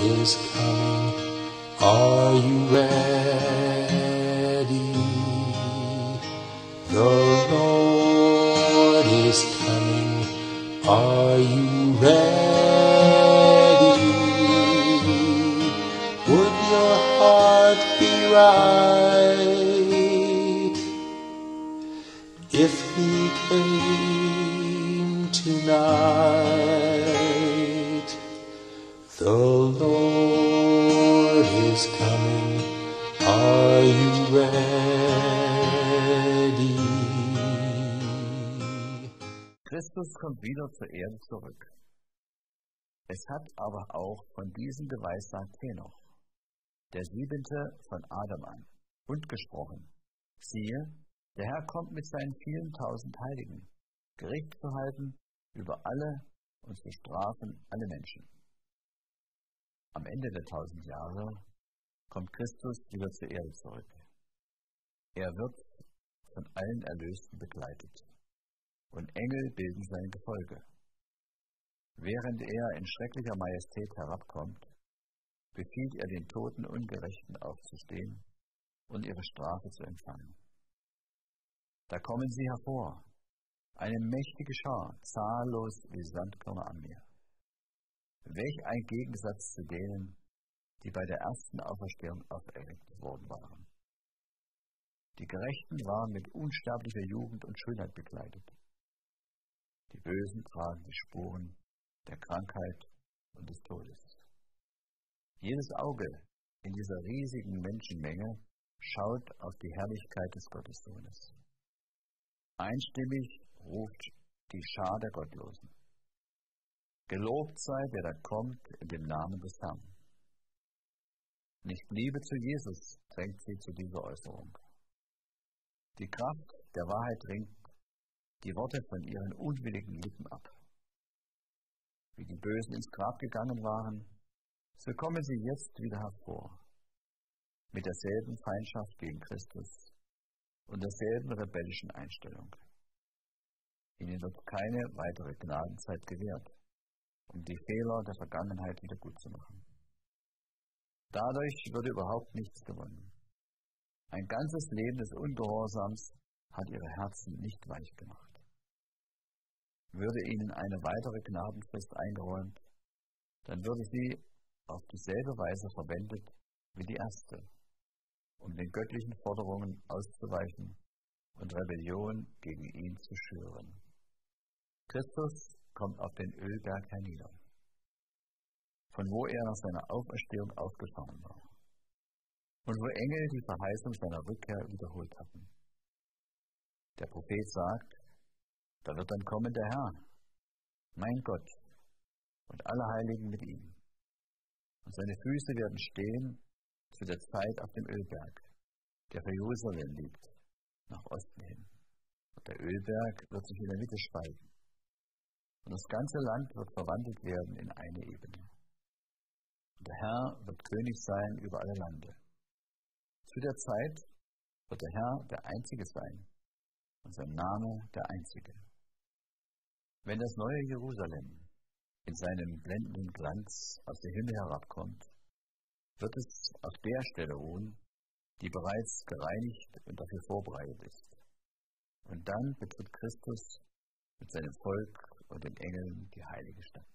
is coming. Are you ready? The Lord is coming. Are you ready? Would your heart be right if he came tonight? The Lord is coming. Are you ready? Christus kommt wieder zur Erde zurück. Es hat aber auch von diesem geweissagt Henoch, der 7. von Adam an, und gesprochen: Siehe, der Herr kommt mit seinen vielen tausend Heiligen, Gericht zu halten über alle und zu strafen alle Menschen. Am Ende der 1000 Jahre kommt Christus wieder zur Erde zurück. Er wird von allen Erlösten begleitet, und Engel bilden sein Gefolge. Während er in schrecklicher Majestät herabkommt, befiehlt er den toten Ungerechten aufzustehen und ihre Strafe zu empfangen. Da kommen sie hervor, eine mächtige Schar, zahllos wie Sandkörner am Meer. Welch ein Gegensatz zu denen, die bei der ersten Auferstehung auferweckt worden waren. Die Gerechten waren mit unsterblicher Jugend und Schönheit bekleidet. Die Bösen tragen die Spuren der Krankheit und des Todes. Jedes Auge in dieser riesigen Menschenmenge schaut auf die Herrlichkeit des Gottessohnes. Einstimmig ruft die Schar der Gottlosen: Gelobt sei, der da kommt in dem Namen des Herrn. Nicht Liebe zu Jesus drängt sie zu dieser Äußerung. Die Kraft der Wahrheit ringt die Worte von ihren unwilligen Lippen ab. Wie die Bösen ins Grab gegangen waren, so kommen sie jetzt wieder hervor, mit derselben Feindschaft gegen Christus und derselben rebellischen Einstellung. Ihnen wird keine weitere Gnadenzeit gewährt, um die Fehler der Vergangenheit wieder gut zu machen. Dadurch würde überhaupt nichts gewonnen. Ein ganzes Leben des Ungehorsams hat ihre Herzen nicht weich gemacht. Würde ihnen eine weitere Gnadenfrist eingeräumt, dann würde sie auf dieselbe Weise verwendet wie die erste, um den göttlichen Forderungen auszuweichen und Rebellion gegen ihn zu schüren. Christus kommt auf den Ölberg hernieder, von wo er nach seiner Auferstehung aufgefahren war und wo Engel die Verheißung seiner Rückkehr wiederholt hatten. Der Prophet sagt: Da wird dann kommen der Herr, mein Gott, und alle Heiligen mit ihm. Und seine Füße werden stehen zu der Zeit auf dem Ölberg, der für Jerusalem liegt, nach Osten hin. Und der Ölberg wird sich in der Mitte spalten. Und das ganze Land wird verwandelt werden in eine Ebene. Und der Herr wird König sein über alle Lande. Zu der Zeit wird der Herr der Einzige sein und sein Name der Einzige. Wenn das neue Jerusalem in seinem blendenden Glanz aus dem Himmel herabkommt, wird es auf der Stelle ruhen, die bereits gereinigt und dafür vorbereitet ist. Und dann betritt Christus mit seinem Volk und den Engeln die heilige Stadt.